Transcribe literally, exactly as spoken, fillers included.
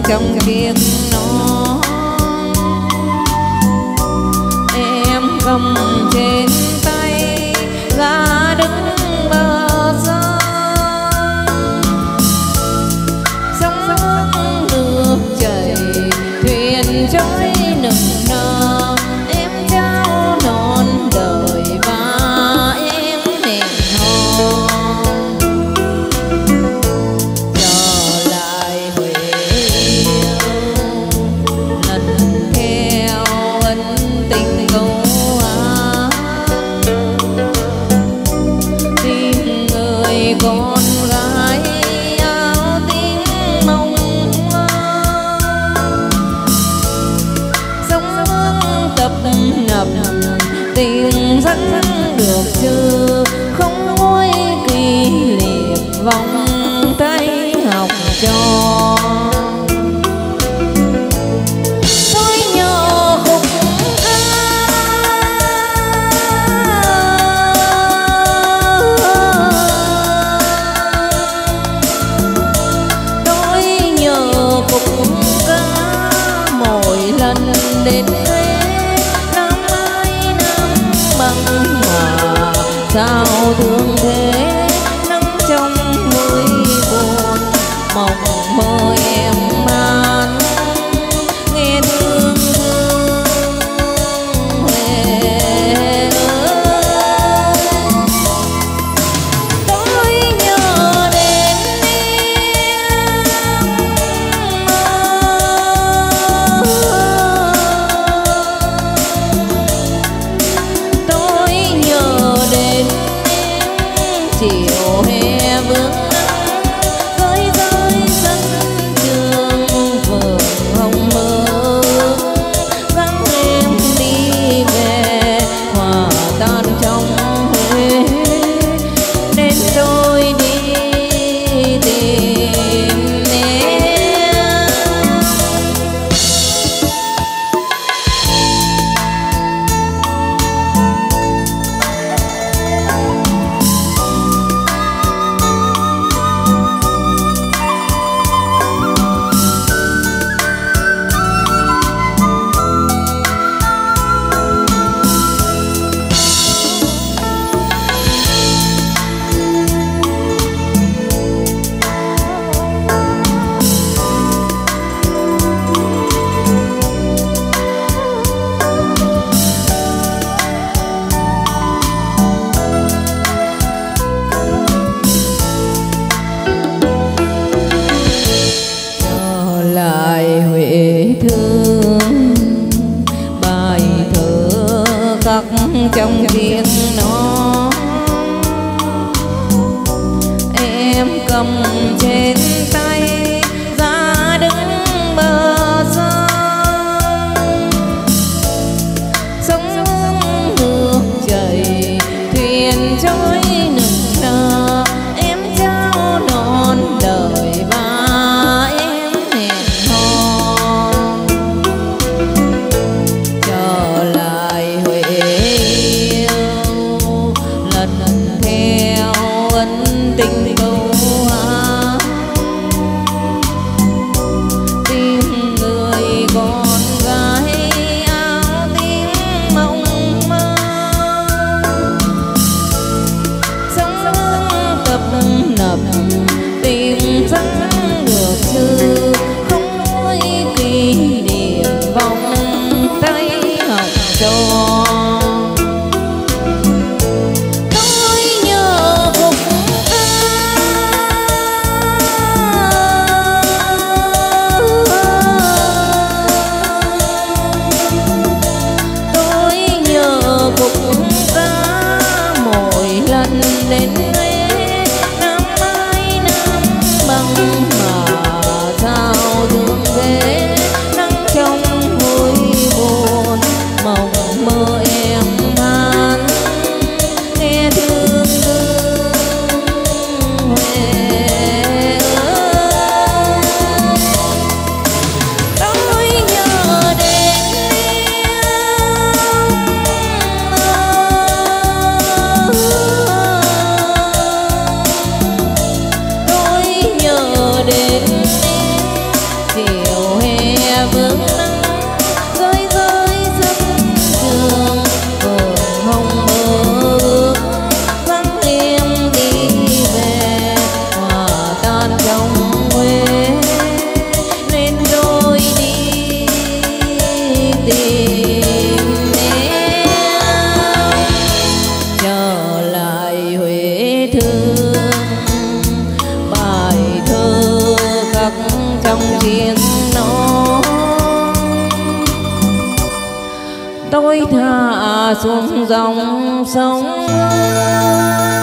trong tiếng nói em cầm trên tay ra đứng bờ sông, sông nước chảy thuyền trôi nừng nở, em trao non đời và em hẹn hò trở lại Huế yêu lần theo ân tình câu hát tìm người con gái áo tím mong sông nước tập nập tình dẫn được chưa không nguôi kỳ liệp vòng tay học trò. Tôi nhớ khúc ca tôi nhớ khúc ca mỗi lần đến Huế năm ai năm bằng mà sao thương thế nắng trong môi buồn mộng mơ em man nghe thương thương Huế ơi. Tôi nhớ đến em tôi nhớ đến em chiều hè vương nắng rơi rơi sân trường vườn hồng mơ dáng em đi về hòa tan trong Huế nên tôi đi tìm em. Lại Huế thương bài thơ khắc trong tiếng nói em cầm trên tay ra đứng bờ sông, sông nước chảy thuyền trôi nừng nở, em trao non đời và em hẹn hò trở lại Huế yêu lần theo ân tình câu hát tiếng nói. Tôi thả xuống dòng sông